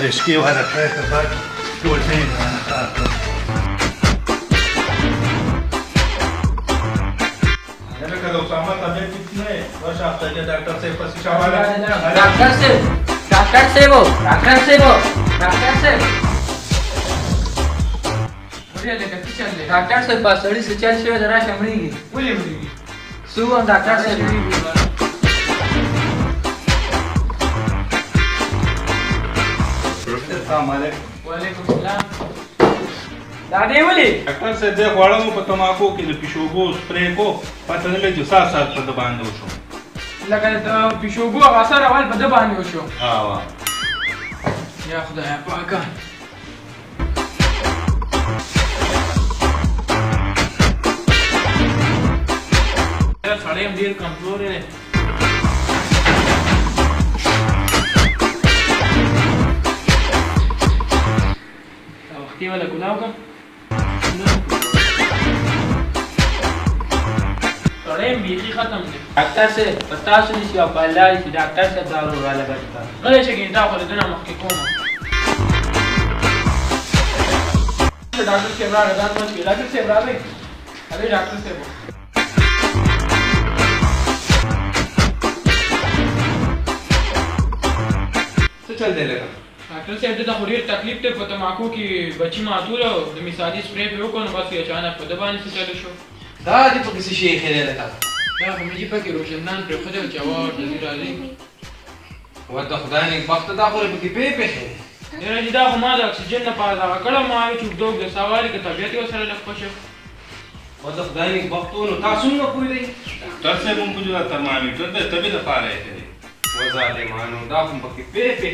تشكي وهذا تراك بعد دولتين انا خاطر انا كذا اسامه طبيعت कितने बस आप तक डॉक्टर से पसीना वाला डॉक्टर से वो डॉक्टर से पास थोड़ी से चल से जरा शमड़ी बोली सुबह डॉक्टर से अस्सलाम वालेकुम सलाम दादी बोली डॉक्टर से देख वाला हूं तंबाकू की पिशोबो स्प्रे को पता नहीं लगे साथ साथ पर दबान दो शो लगा तो पिशोबो असर अवल बद बानी वशो हां वाह يا خدا يا باكا يا سړی ډیر کمزور دی وختي ولا ګناوګه سړی بیخي ختم دی ډاکټر سے پتا شنی چې په الله چې ډاکټر سے دارو را لګا غلی چې ګیندا خو دنه مخکې کوم डॉक्टर से बड़ा रदान पहुंच गया डॉक्टर से बड़ा भाई अरे डॉक्टर से तो चल दे लेगा डॉक्टर साहब ته خو ډیر تکلیف ته په تماکو کې بچی ماتول او د مثالي سپری په وکړو نو بس اچانک په دبان څه چلو شو دا دې په کیسه شي خیره لکه دا هم دې پکې روشنان پر خدای جواب دې راځي ودا خدای نه وخت دا خو په کې په خیره نه دا خو ما د اکسیجن نه پاره دا کړه ما چې دوه د سوال کې طبيعت یو سره لږ پښه ودا خدای نه وختونو تاسو نه پوي دی डॉक्टर से हम कुछ थर्मामीटर दे तभी दफा रहे थे وظالمانو دا هم په کې په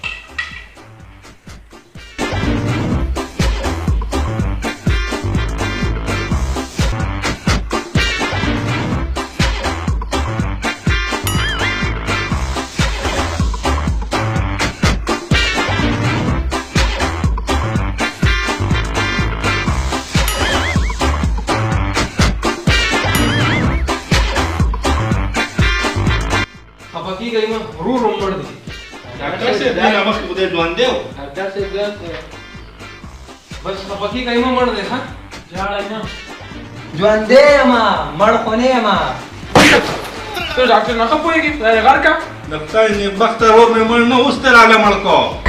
خپکی گئی ما رو مړ دي डॉक्टर से बिना वक्त उधर दुआन देओ डॉक्टर से बस خپکی گئی ما مړ دي ها ځاړای نه ژوند دې ما مړ خو نه ما ته ډاکټر نه خپويږي دا غر کا लगता है वक्त वो में मरना उस तरह मल को